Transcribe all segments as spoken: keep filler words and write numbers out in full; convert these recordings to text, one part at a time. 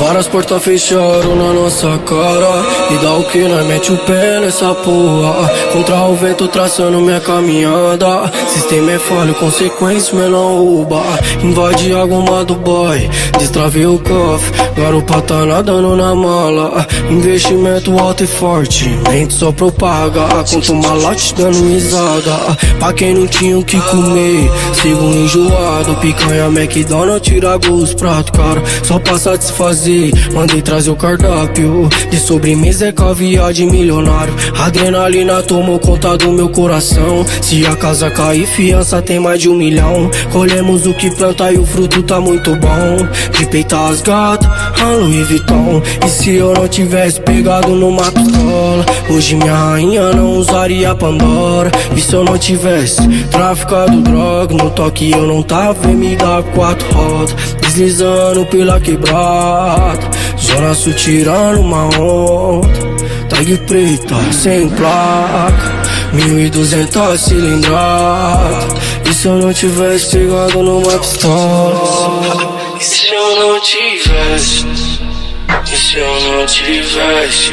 Várias portas fecharam na nossa cara. E dá o que? Nós mete o pé nessa porra. Contra o vento traçando minha caminhada. Sistema é falho, consequência é não rouba. Invade a goma do boy, destravei o cofre. Garupa tá nadando na mala. Investimento alto e forte, mente só propaga. Conto malote dando risada. Pra quem não tinha o que comer, sigo enjoado. Picanha, McDonald's, tira os pratos, cara. Só pra satisfazer, mandei trazer o cardápio. De sobremesa é caviar de milionário. Adrenalina tomou conta do meu coração. Se a casa cair, fiança tem mais de um milhão. Colhemos o que planta e o fruto tá muito bom. De peitar as gatas, a Louis Vuitton. E se eu não tivesse pegado numa pistola, hoje minha rainha não usaria Pandora. E se eu não tivesse traficado droga, no toque eu não tava M W quatro rodas. Deslizando pela quebrada, Zona Sul tirando uma onda. Tag preta, sem placa, mil e duzentas cilindradas. E se eu não tivesse pegado numa pistola? E se eu não tivesse? E se eu não tivesse?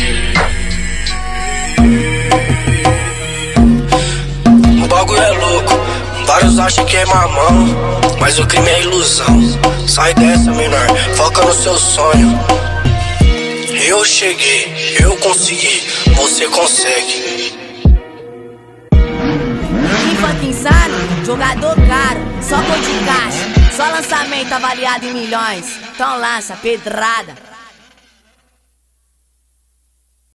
O bagulho é louco, vários acham que é mamão, mas o crime é ilusão. Sai dessa, menor, foca no seu sonho. Eu cheguei, eu consegui, você consegue. Infante insano, jogador caro, só gol de caixa, só lançamento avaliado em milhões. Então lança pedrada.